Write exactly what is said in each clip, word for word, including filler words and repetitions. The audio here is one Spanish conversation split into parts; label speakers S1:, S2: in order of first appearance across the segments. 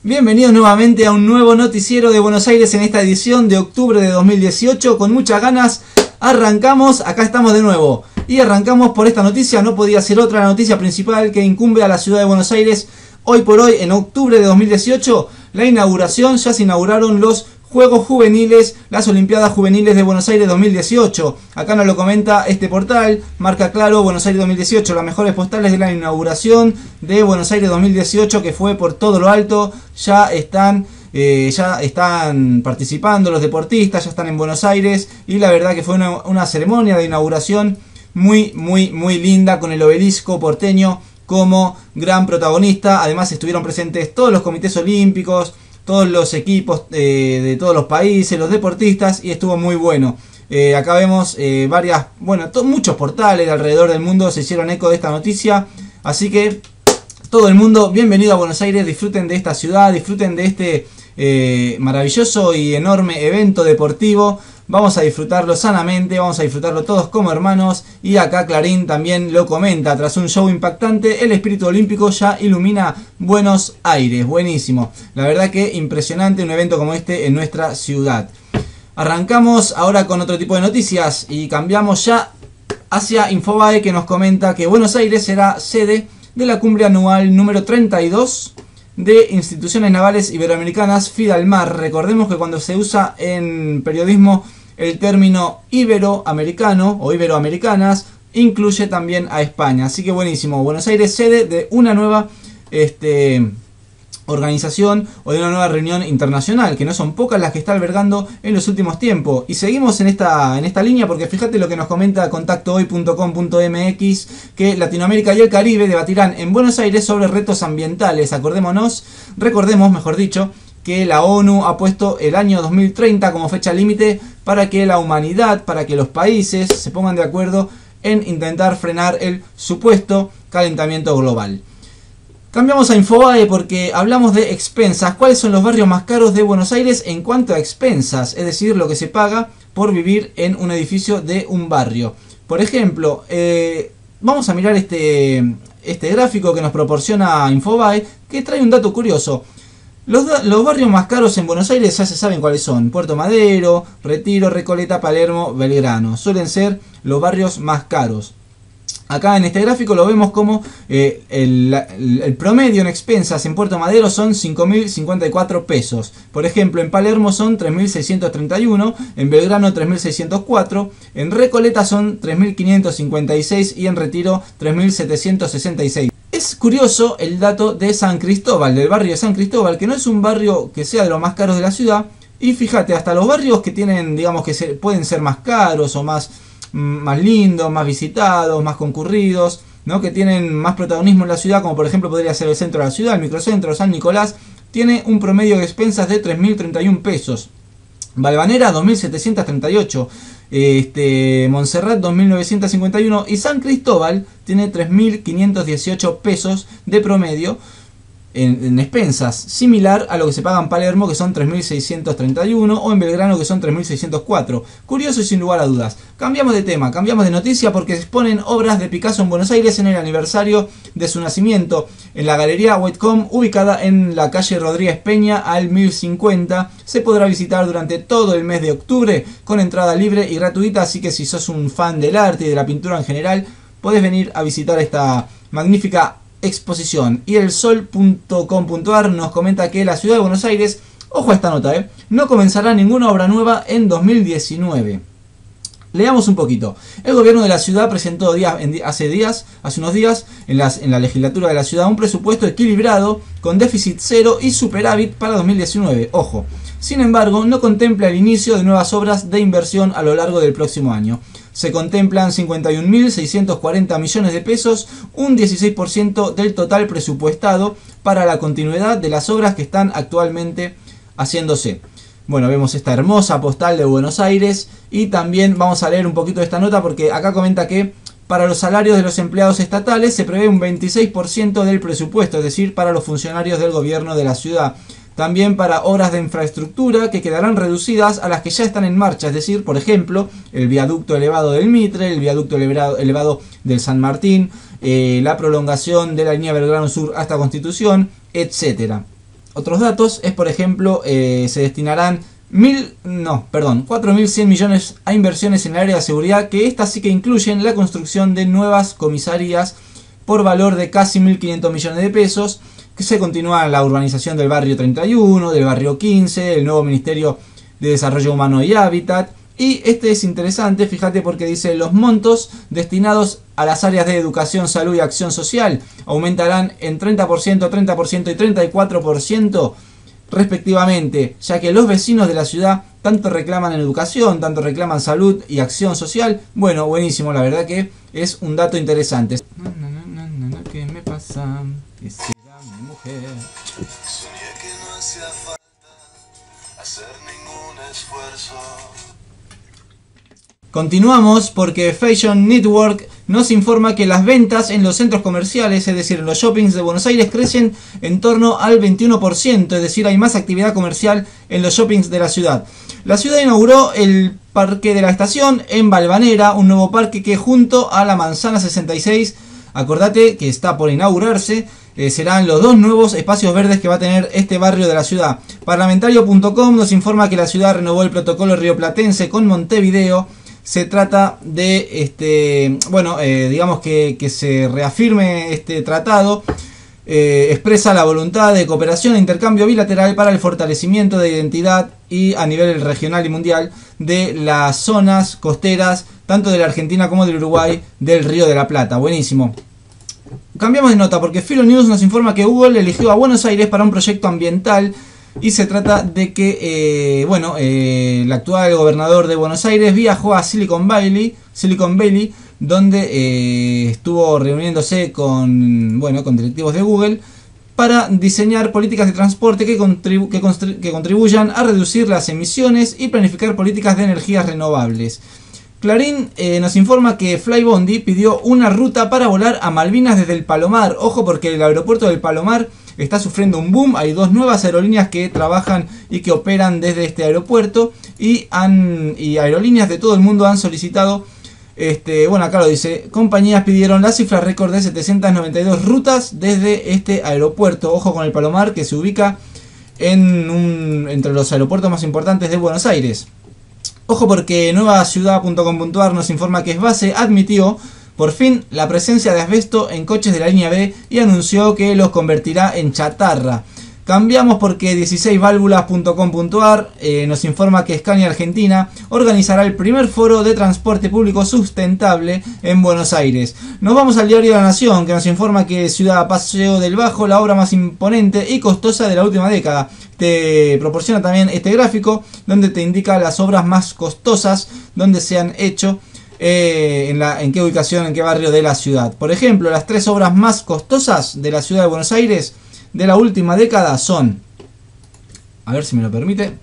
S1: Bienvenidos nuevamente a un nuevo noticiero de Buenos Aires en esta edición de octubre de dos mil dieciocho. Con muchas ganas arrancamos, acá estamos de nuevo. Y arrancamos por esta noticia, no podía ser otra, la noticia principal que incumbe a la ciudad de Buenos Aires. Hoy por hoy, en octubre de dos mil dieciocho, la inauguración, ya se inauguraron los Juegos Juveniles, las Olimpiadas Juveniles de Buenos Aires dos mil dieciocho. Acá nos lo comenta este portal, marca claro Buenos Aires dos mil dieciocho, las mejores postales de la inauguración de Buenos Aires dos mil dieciocho, que fue por todo lo alto. Ya están, eh, ya están participando los deportistas, ya están en Buenos Aires, y la verdad que fue una, una ceremonia de inauguración muy, muy, muy linda, con el obelisco porteño como gran protagonista. Además estuvieron presentes todos los comités olímpicos, todos los equipos eh, de todos los países, los deportistas, y estuvo muy bueno. Eh, acá vemos eh, varias, bueno, muchos portales de alrededor del mundo se hicieron eco de esta noticia, así que todo el mundo, bienvenido a Buenos Aires, disfruten de esta ciudad, disfruten de este eh, maravilloso y enorme evento deportivo. Vamos a disfrutarlo sanamente, vamos a disfrutarlo todos como hermanos. Y acá Clarín también lo comenta: tras un show impactante, el espíritu olímpico ya ilumina Buenos Aires. Buenísimo, la verdad que impresionante un evento como este en nuestra ciudad. Arrancamos ahora con otro tipo de noticias y cambiamos ya hacia Infobae, que nos comenta que Buenos Aires será sede de la cumbre anual número treinta y dos de instituciones navales iberoamericanas FIDALMAR. Recordemos que cuando se usa en periodismo el término iberoamericano o iberoamericanas, incluye también a España. Así que buenísimo, Buenos Aires sede de una nueva este, organización o de una nueva reunión internacional, que no son pocas las que está albergando en los últimos tiempos. Y seguimos en esta, en esta línea, porque fíjate lo que nos comenta contacto hoy punto com punto m x, que Latinoamérica y el Caribe debatirán en Buenos Aires sobre retos ambientales. Acordémonos, recordemos mejor dicho, que la ONU ha puesto el año dos mil treinta como fecha límite para que la humanidad, para que los países se pongan de acuerdo en intentar frenar el supuesto calentamiento global. Cambiamos a Infobae porque hablamos de expensas. ¿Cuáles son los barrios más caros de Buenos Aires en cuanto a expensas? Es decir, lo que se paga por vivir en un edificio de un barrio. Por ejemplo, eh, vamos a mirar este, este gráfico que nos proporciona Infobae, que trae un dato curioso. Los, los barrios más caros en Buenos Aires ya se saben cuáles son: Puerto Madero, Retiro, Recoleta, Palermo, Belgrano. Suelen ser los barrios más caros. Acá en este gráfico lo vemos como eh, el, el, el promedio en expensas en Puerto Madero son cinco mil cincuenta y cuatro pesos. Por ejemplo, en Palermo son tres mil seiscientos treinta y uno, en Belgrano tres mil seiscientos cuatro, en Recoleta son tres mil quinientos cincuenta y seis y en Retiro tres mil setecientos sesenta y seis. Es curioso el dato de San Cristóbal, del barrio de San Cristóbal, que no es un barrio que sea de los más caros de la ciudad. Y fíjate, hasta los barrios que tienen, digamos que se, pueden ser más caros o más, más lindos, más visitados, más concurridos, ¿no? Que tienen más protagonismo en la ciudad, como por ejemplo podría ser el centro de la ciudad, el microcentro, San Nicolás, tiene un promedio de expensas de tres mil treinta y uno pesos. Valvanera dos mil setecientos treinta y ocho, este, Montserrat dos mil novecientos cincuenta y uno y San Cristóbal tiene tres mil quinientos dieciocho pesos de promedio en, en expensas, similar a lo que se paga en Palermo, que son tres mil seiscientos treinta y uno, o en Belgrano, que son tres mil seiscientos cuatro. Curioso y sin lugar a dudas. Cambiamos de tema, cambiamos de noticia, porque se exponen obras de Picasso en Buenos Aires en el aniversario de su nacimiento, en la Galería Whitcomb, ubicada en la calle Rodríguez Peña al mil cincuenta. Se podrá visitar durante todo el mes de octubre con entrada libre y gratuita, así que si sos un fan del arte y de la pintura en general, podés venir a visitar esta magnífica exposición. Y el sol punto com punto ar nos comenta que la ciudad de Buenos Aires, ojo a esta nota, eh, no comenzará ninguna obra nueva en dos mil diecinueve. Leamos un poquito. El gobierno de la ciudad presentó días, en, hace días, hace unos días, en, las, en la legislatura de la ciudad, un presupuesto equilibrado con déficit cero y superávit para dos mil diecinueve. Ojo. Sin embargo, no contempla el inicio de nuevas obras de inversión a lo largo del próximo año. Se contemplan cincuenta y un mil seiscientos cuarenta millones de pesos, un dieciséis por ciento del total presupuestado para la continuidad de las obras que están actualmente haciéndose. Bueno, vemos esta hermosa postal de Buenos Aires y también vamos a leer un poquito de esta nota, porque acá comenta que para los salarios de los empleados estatales se prevé un veintiséis por ciento del presupuesto, es decir, para los funcionarios del gobierno de la ciudad. También para obras de infraestructura que quedarán reducidas a las que ya están en marcha, es decir, por ejemplo, el viaducto elevado del Mitre, el viaducto elevado, elevado del San Martín, eh, la prolongación de la línea Belgrano Sur hasta Constitución, etcétera. otros datos es, por ejemplo, eh, se destinarán mil, no, perdón, cuatro mil cien millones a inversiones en el área de seguridad, que estas sí que incluyen la construcción de nuevas comisarías por valor de casi mil quinientos millones de pesos, que se continúa la urbanización del barrio treinta y uno, del barrio quince, el nuevo Ministerio de Desarrollo Humano y Hábitat. Y este es interesante, fíjate, porque dice: los montos destinados a las áreas de educación, salud y acción social aumentarán en treinta por ciento, treinta por ciento y treinta y cuatro por ciento respectivamente, ya que los vecinos de la ciudad tanto reclaman en educación, tanto reclaman salud y acción social. Bueno, buenísimo, la verdad que es un dato interesante. ¿Qué me pasa? ¿Qué será mi mujer?
S2: Soñé que no hacía falta hacer ningún esfuerzo.
S1: Continuamos porque Fashion Network nos informa que las ventas en los centros comerciales, es decir, en los shoppings de Buenos Aires, crecen en torno al veintiuno por ciento, es decir, hay más actividad comercial en los shoppings de la ciudad. La ciudad inauguró el Parque de la Estación en Valvanera, un nuevo parque que junto a la Manzana sesenta y seis, acordate que está por inaugurarse, eh, serán los dos nuevos espacios verdes que va a tener este barrio de la ciudad. Parlamentario punto com nos informa que la ciudad renovó el protocolo rioplatense con Montevideo. Se trata de, este, bueno, eh, digamos que, que se reafirme este tratado. Eh, expresa la voluntad de cooperación e intercambio bilateral para el fortalecimiento de identidad y a nivel regional y mundial de las zonas costeras, tanto de la Argentina como del Uruguay, del Río de la Plata. Buenísimo. Cambiamos de nota porque Filonews nos informa que Google eligió a Buenos Aires para un proyecto ambiental. Y se trata de que, eh, bueno, eh, el actual gobernador de Buenos Aires viajó a Silicon Valley, Silicon Valley, donde eh, estuvo reuniéndose con, bueno, con directivos de Google para diseñar políticas de transporte que, contribu que, que contribuyan a reducir las emisiones y planificar políticas de energías renovables. Clarín eh, nos informa que Flybondi pidió una ruta para volar a Malvinas desde el Palomar. Ojo, porque el aeropuerto del Palomar está sufriendo un boom. Hay dos nuevas aerolíneas que trabajan y que operan desde este aeropuerto. Y, han, y aerolíneas de todo el mundo han solicitado, este, bueno, acá lo dice, compañías pidieron la cifra récord de setecientas noventa y dos rutas desde este aeropuerto. Ojo con el Palomar, que se ubica en un, entre los aeropuertos más importantes de Buenos Aires. Ojo, porque nueva ciudad punto com punto ar nos informa que Sbase admitió por fin la presencia de asbesto en coches de la línea B y anunció que los convertirá en chatarra. Cambiamos porque dieciséis válvulas punto com punto ar eh, nos informa que Scania Argentina organizará el primer foro de transporte público sustentable en Buenos Aires. Nos vamos al diario La Nación, que nos informa que Ciudad Paseo del Bajo, la obra más imponente y costosa de la última década. Te proporciona también este gráfico donde te indica las obras más costosas, donde se han hecho, eh, en, la, en qué ubicación, en qué barrio de la ciudad. Por ejemplo, las tres obras más costosas de la ciudad de Buenos Aires de la última década son, a ver si me lo permite,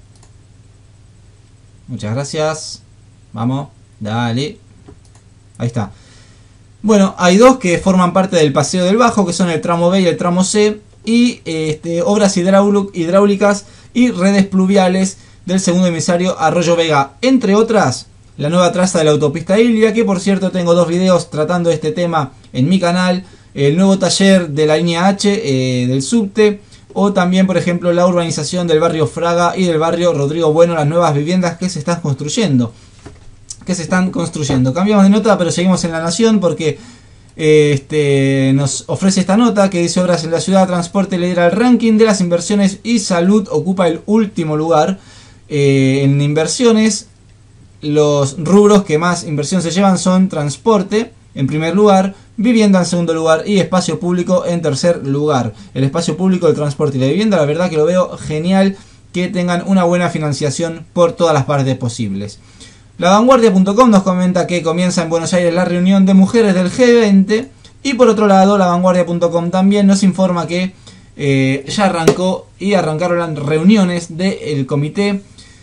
S1: muchas gracias, vamos, dale, ahí está. Bueno, hay dos que forman parte del Paseo del Bajo, que son el tramo B y el tramo C, y este, obras hidráulicas y redes pluviales del segundo emisario Arroyo Vega, entre otras, la nueva traza de la autopista Ilia, que por cierto tengo dos videos tratando de este tema en mi canal, el nuevo taller de la línea H eh, del subte, o también, por ejemplo, la urbanización del barrio Fraga y del barrio Rodrigo Bueno, las nuevas viviendas que se están construyendo. Que se están construyendo. Cambiamos de nota, pero seguimos en La Nación porque eh, este, nos ofrece esta nota que dice: obras en la ciudad, transporte lidera el ranking de las inversiones y salud ocupa el último lugar. Eh, en inversiones, los rubros que más inversión se llevan son transporte en primer lugar, vivienda en segundo lugar y espacio público en tercer lugar. El espacio público, el transporte y la vivienda, la verdad que lo veo genial, que tengan una buena financiación por todas las partes posibles. La Vanguardia punto com nos comenta que comienza en Buenos Aires la reunión de mujeres del G veinte. Y por otro lado, La Vanguardia punto com también nos informa que eh, ya arrancó y arrancaron las reuniones del comité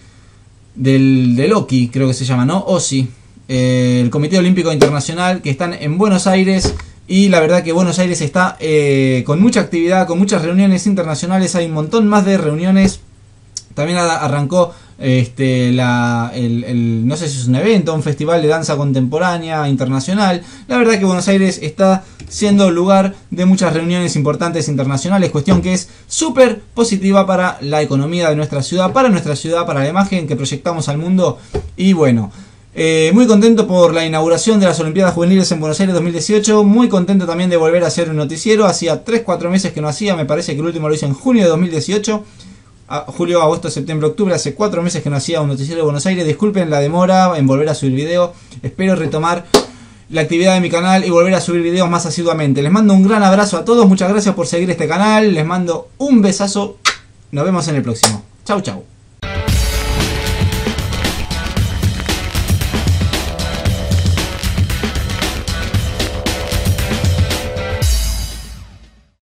S1: del, del O C I, creo que se llama, ¿no? O C I. Eh, el Comité Olímpico Internacional, que están en Buenos Aires, y la verdad que Buenos Aires está eh, con mucha actividad, con muchas reuniones internacionales. Hay un montón más de reuniones También arrancó este, la, el, el, no sé si es un evento, un festival de danza contemporánea internacional. La verdad que Buenos Aires está siendo lugar de muchas reuniones importantes internacionales, cuestión que es súper positiva para la economía de nuestra ciudad, para nuestra ciudad, para la imagen que proyectamos al mundo. Y bueno, eh, muy contento por la inauguración de las Olimpiadas Juveniles en Buenos Aires dos mil dieciocho, muy contento también de volver a hacer un noticiero. Hacía tres cuatro meses que no hacía, me parece que el último lo hice en junio de dos mil dieciocho. A julio, agosto, septiembre, octubre, hace cuatro meses que no hacía un noticiero de Buenos Aires. Disculpen la demora en volver a subir video. Espero retomar la actividad de mi canal y volver a subir videos más asiduamente. Les mando un gran abrazo a todos. Muchas gracias por seguir este canal. Les mando un besazo. Nos vemos en el próximo. Chau, chau.